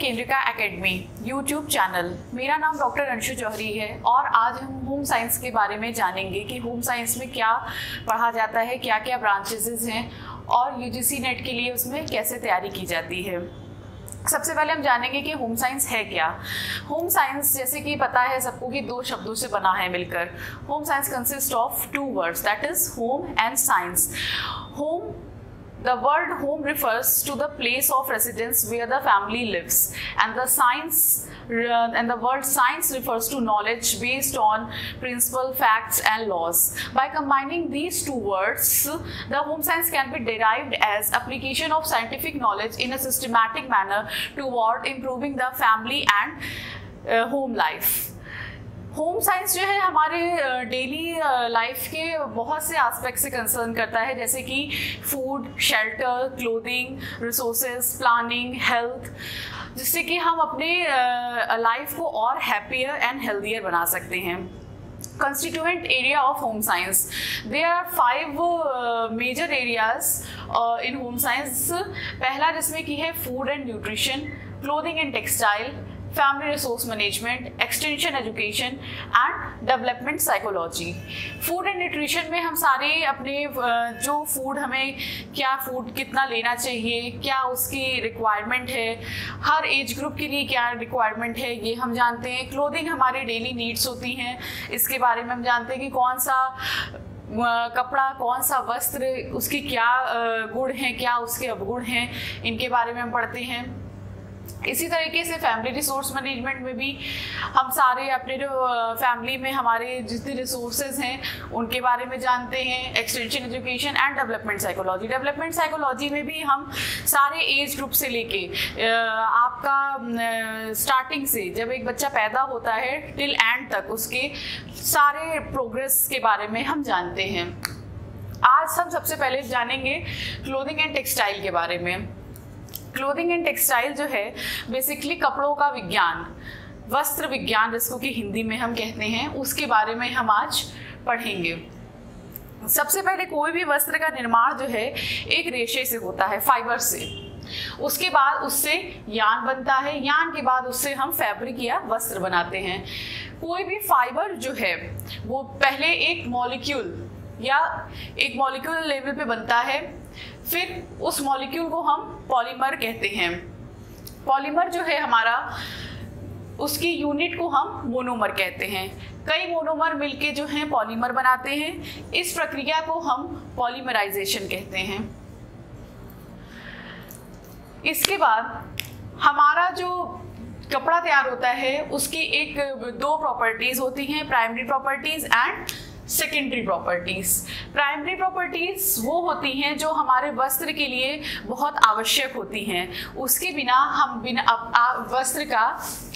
केंद्रिका academy YouTube channel. मेरा नाम doctor Anshu जौहरी है और आज हम होम साइंस के बारे में जानेंगे कि होम साइंस में क्या पढ़ा जाता है, क्या क्या ब्रांचेस हैं और यूजीसी नेट के लिए उसमें कैसे तैयारी की जाती है। सबसे पहले हम जानेंगे कि होम साइंस है क्या। होम साइंस जैसे कि पता है सबको कि दो शब्दों से बना है मिलकर। Home science consist of two words, that is home and science. Home, the word home refers to the place of residence where the family lives, and the word science refers to knowledge based on principle, facts and laws. By combining these two words, the home science can be derived as application of scientific knowledge in a systematic manner toward improving the family and home life. Home science जो है हमारे daily life के बहुत से aspect से concern करता है, जैसे कि food, shelter, clothing, resources, planning, health, जिससे कि हम अपने लाइफ को और हैप्पियर एंड हेल्दियर बना सकते हैं। Constituent area of home science. There are 5 major areas in home science. पहला जिसमें की है food and nutrition, clothing and textile, family resource management, extension education and development psychology. Food and nutrition में हम सारे अपने जो फूड हमें क्या फूड कितना लेना चाहिए, क्या उसकी रिक्वायरमेंट है, हर एज ग्रुप के लिए क्या रिक्वायरमेंट है, ये हम जानते हैं। क्लोथिंग हमारे डेली नीड्स होती हैं, इसके बारे में हम जानते हैं कि कौन सा कपड़ा, कौन सा वस्त्र, उसके क्या गुण हैं, क्या उसके अवगुण हैं, इनके बारे में हम पढ़ते हैं। इसी तरीके से फैमिली रिसोर्स मैनेजमेंट में भी हम सारे अपने जो फैमिली में हमारे जितने रिसोर्सेज हैं उनके बारे में जानते हैं। Extension education and development psychology. Development psychology में भी हम सारे एज ग्रुप से लेके आपका स्टार्टिंग से जब एक बच्चा पैदा होता है टिल एंड तक उसके सारे प्रोग्रेस के बारे में हम जानते हैं। आज हम सबसे पहले जानेंगे क्लोथिंग एंड टेक्सटाइल के बारे में। क्लोथिंग एंड टेक्सटाइल जो है बेसिकली कपड़ों का विज्ञान, वस्त्र विज्ञान जिसको कि हिंदी में हम कहते हैं, उसके बारे में हम आज पढ़ेंगे। सबसे पहले कोई भी वस्त्र का निर्माण जो है एक रेशे से होता है, फाइबर से। उसके बाद उससे यान बनता है, यान के बाद उससे हम फैब्रिक या वस्त्र बनाते हैं। कोई भी फाइबर जो है वो पहले एक मॉलिक्यूल या एक मॉलिक्यूल लेवल पे बनता है, फिर उस मॉलिक्यूल को हम पॉलीमर कहते हैं। पॉलीमर जो है हमारा, उसकी यूनिट को हम मोनोमर कहते हैं। कई मोनोमर मिलके जो हैं पॉलीमर बनाते हैं। इस प्रक्रिया को हम पॉलीमराइजेशन कहते हैं। इसके बाद हमारा जो कपड़ा तैयार होता है उसकी एक दो प्रॉपर्टीज होती हैं, primary properties and secondary properties. Primary properties वो होती हैं जो हमारे वस्त्र के लिए बहुत आवश्यक होती हैं, उसके बिना हम वस्त्र का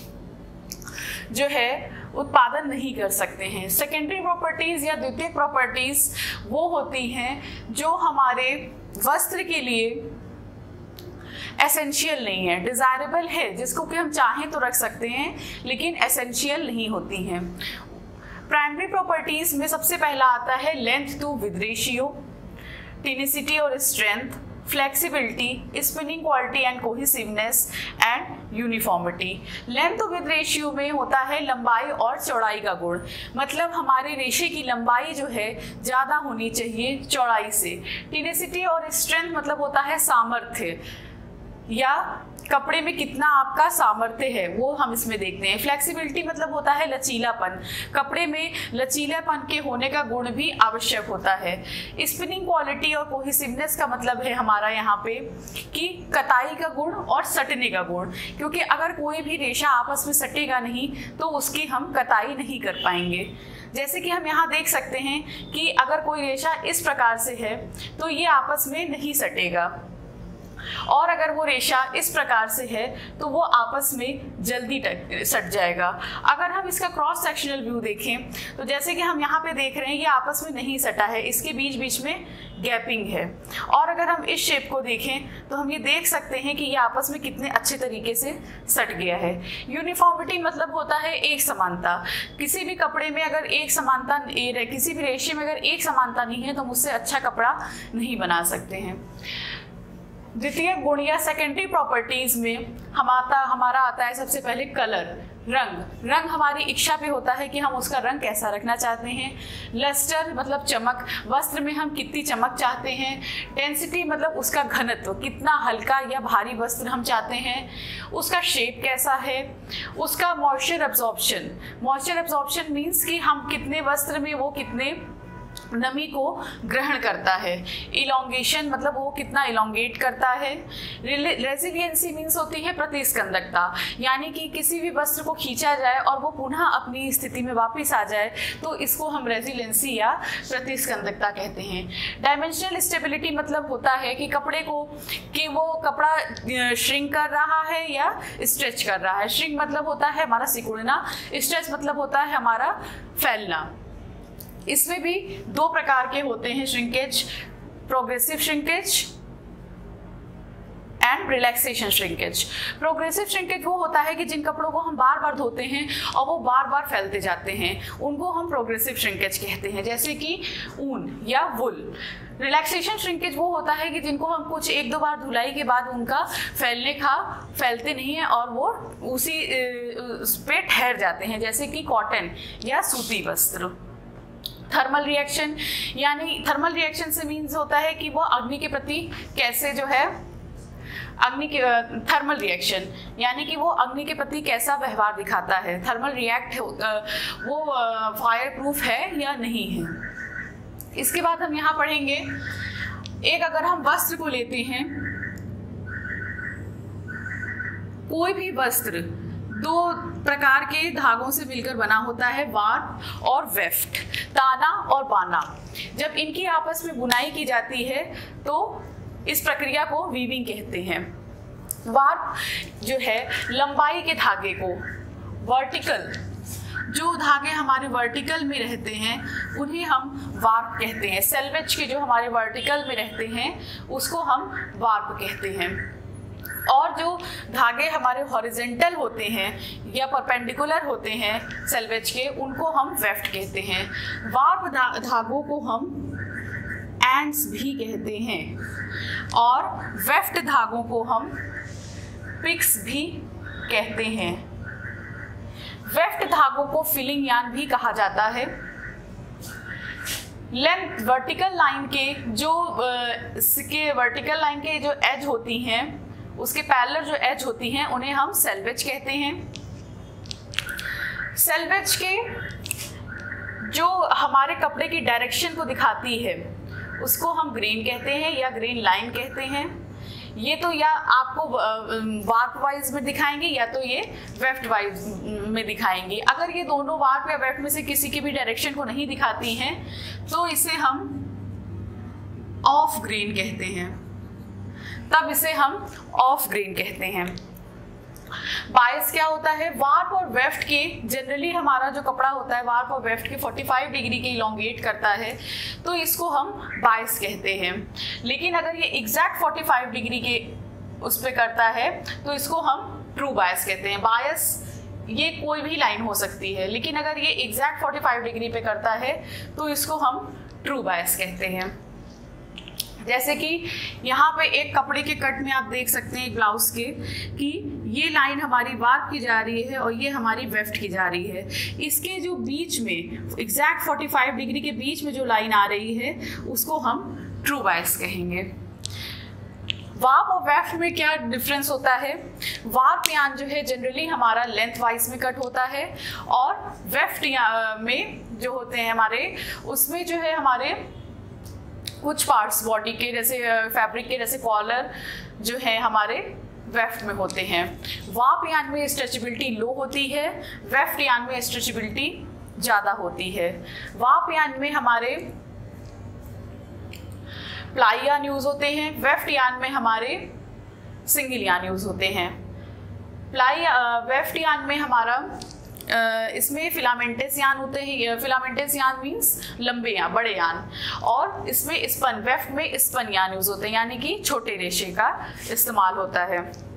जो है उत्पादन नहीं कर सकते हैं। सेकेंडरी प्रॉपर्टीज या द्वितीयक प्रॉपर्टीज वो होती हैं जो हमारे वस्त्र के लिए एसेंशियल नहीं है, डिजायरेबल है, जिसको कि हम चाहें तो रख सकते हैं लेकिन एसेंशियल नहीं होती हैं। प्राइमरी प्रॉपर्टीज में सबसे पहला आता है length to width ratio, tenacity और strength, flexibility, spinning quality and cohesiveness and uniformity. Length to width ratio में होता है लंबाई और चौड़ाई का गुण, मतलब हमारे रेशे की लंबाई जो है ज्यादा होनी चाहिए चौड़ाई से। टेनिसिटी और स्ट्रेंथ मतलब होता है सामर्थ्य या कपड़े में कितना आपका सामर्थ्य है वो हम इसमें देखते हैं। फ्लेक्सिबिलिटी मतलब होता है लचीलापन, कपड़े में लचीलापन के होने का गुण भी आवश्यक होता है। स्पिनिंग क्वालिटी और कोहेसिवनेस का मतलब है हमारा यहाँ पे कि कताई का गुण और सटने का गुण, क्योंकि अगर कोई भी रेशा आपस में सटेगा नहीं तो उसकी हम कताई नहीं कर पाएंगे। जैसे कि हम यहाँ देख सकते हैं कि अगर कोई रेशा इस प्रकार से है तो ये आपस में नहीं सटेगा, और अगर वो रेशा इस प्रकार से है तो वो आपस में जल्दी सट जाएगा। अगर हम इसका क्रॉस सेक्शनल व्यू देखें तो जैसे कि हम यहाँ पे देख रहे हैं ये आपस में नहीं सटा है, इसके बीच बीच में गैपिंग है। और अगर हम इस शेप को देखें तो हम ये देख सकते हैं कि ये आपस में कितने अच्छे तरीके से सट गया है। यूनिफॉर्मिटी मतलब होता है एक समानता। किसी भी कपड़े में अगर एक समानता, किसी भी रेशे में अगर एक समानता नहीं है तो हम उससे अच्छा कपड़ा नहीं बना सकते हैं। द्वितीय गुण या सेकेंडरी प्रॉपर्टीज में हमारा आता है सबसे पहले कलर, रंग हमारी इच्छा पे होता है कि हम उसका रंग कैसा रखना चाहते हैं। लस्टर मतलब चमक, वस्त्र में हम कितनी चमक चाहते हैं। डेंसिटी मतलब उसका घनत्व, कितना हल्का या भारी वस्त्र हम चाहते हैं। उसका शेप कैसा है। उसका मॉइस्चर एब्जॉर्प्शन मीन्स कि हम कितने वस्त्र में वो कितने नमी को ग्रहण करता है। इलोंगेशन मतलब वो कितना इलोंगेट करता है। रेजिलियंसी मीन्स होती है प्रतिस्कंदकता, यानी कि किसी भी वस्त्र को खींचा जाए और वो पुनः अपनी स्थिति में वापस आ जाए तो इसको हम रेजिलियंसी या प्रतिस्कंदकता कहते हैं। डायमेंशनल स्टेबिलिटी मतलब होता है कि कपड़े को कि वो कपड़ा श्रिंक कर रहा है या स्ट्रेच कर रहा है। श्रिंक मतलब होता है हमारा सिकुड़ना, स्ट्रेच मतलब होता है हमारा फैलना। इसमें भी दो प्रकार के होते हैं shrinkage, progressive shrinkage and relaxation shrinkage. Progressive shrinkage वो होता है कि जिन कपड़ों को हम बार बार धोते हैं और वो बार बार फैलते जाते हैं, उनको हम प्रोग्रेसिव श्रिंकेज कहते हैं, जैसे कि ऊन या वुल। रिलैक्सेशन श्रिंकेज वो होता है कि जिनको हम कुछ एक दो बार धुलाई के बाद उनका फैलते नहीं है और वो उसी पे ठहर जाते हैं, जैसे कि कॉटन या सूती वस्त्र। थर्मल रिएक्शन, यानी थर्मल रिएक्शन से मीन्स होता है कि वो अग्नि के प्रति कैसे जो है थर्मल रिएक्शन यानी कि वो अग्नि के प्रति कैसा व्यवहार दिखाता है। थर्मल रिएक्ट वो फायर प्रूफ है या नहीं है। इसके बाद हम यहाँ पढ़ेंगे, एक अगर हम वस्त्र को लेते हैं, कोई भी वस्त्र दो प्रकार के धागों से मिलकर बना होता है, वार्प और वेफ्ट, ताना और बाना। जब इनकी आपस में बुनाई की जाती है तो इस प्रक्रिया को वीविंग कहते हैं। वार्प जो है लंबाई के धागे को, वर्टिकल जो धागे हमारे वर्टिकल में रहते हैं उन्हें हम वार्प कहते हैं। सेल्वेज के जो हमारे वर्टिकल में रहते हैं उसको हम वार्प कहते हैं। और जो धागे हमारे हॉरिजेंटल होते हैं या परपेंडिकुलर होते हैं सेल्वेज के, उनको हम वेफ्ट कहते हैं। वार्प धागों को हम एंड्स भी कहते हैं और वेफ्ट धागों को हम पिक्स भी कहते हैं। वेफ्ट धागों को फिलिंग यार्न भी कहा जाता है। लेंथ वर्टिकल लाइन के जो एज होती हैं, उसके पैरेलल जो एज होती हैं उन्हें हम सेल्वेज कहते हैं। सेल्वेज के जो हमारे कपड़े की डायरेक्शन को दिखाती है उसको हम ग्रेन कहते हैं या ग्रेन लाइन कहते हैं। ये तो या आपको वार्प वाइज में दिखाएंगे या तो ये वेफ्ट वाइज में दिखाएंगे। अगर ये दोनों वार्प या वेफ्ट में से किसी की भी डायरेक्शन को नहीं दिखाती हैं तो इसे हम ऑफ ग्रेन कहते हैं, तब इसे हम ऑफ ग्रेन कहते हैं। बायस क्या होता है, वार्प और वेफ्ट के जनरली हमारा जो कपड़ा होता है वार्प और वेफ्ट के 45 डिग्री के इलोंगेट करता है तो इसको हम बायस कहते हैं। लेकिन अगर ये एग्जैक्ट 45 डिग्री के उस पे करता है तो इसको हम ट्रू बायस कहते हैं। बायस ये कोई भी लाइन हो सकती है, लेकिन अगर ये एग्जैक्ट 45 डिग्री पे करता है तो इसको हम ट्रू बायस कहते हैं। जैसे कि यहाँ पे एक कपड़े के कट में आप देख सकते हैं एक ब्लाउज के कि ये लाइन हमारी वार्प की जा रही है और ये हमारी वेफ्ट की जा रही है। इसके जो बीच में एग्जैक्ट 45 डिग्री के बीच में जो लाइन आ रही है उसको हम ट्रू बायस कहेंगे। वार्प और वेफ्ट में क्या डिफरेंस होता है, वार्प यार्न जो है जनरली हमारा लेंथ वाइज में कट होता है और वेफ्ट में जो होते हैं हमारे उसमें जो है हमारे कुछ पार्ट्स बॉडी के जैसे फैब्रिक के जैसे कॉलर जो है हमारे वेफ्ट में होते हैं। वार्प यार्न में स्ट्रेचेबिलिटी लो होती है, वेफ्ट यार्न में स्ट्रेचेबिलिटी ज़्यादा होती है। वार्प यार्न में हमारे प्लाई यार्न यूज होते हैं, वेफ्ट यार्न में हमारे सिंगल यार्न यूज होते हैं। वेफ्ट यार्न में हमारा इसमें फिलामेंटस यार्न होते हैं। फिलामेंटस यार्न मीन्स लंबे यार्न, बड़े यार्न, और इसमें स्पन, वेफ्ट में स्पन यार्न यूज होते हैं यानी कि छोटे रेशे का इस्तेमाल होता है।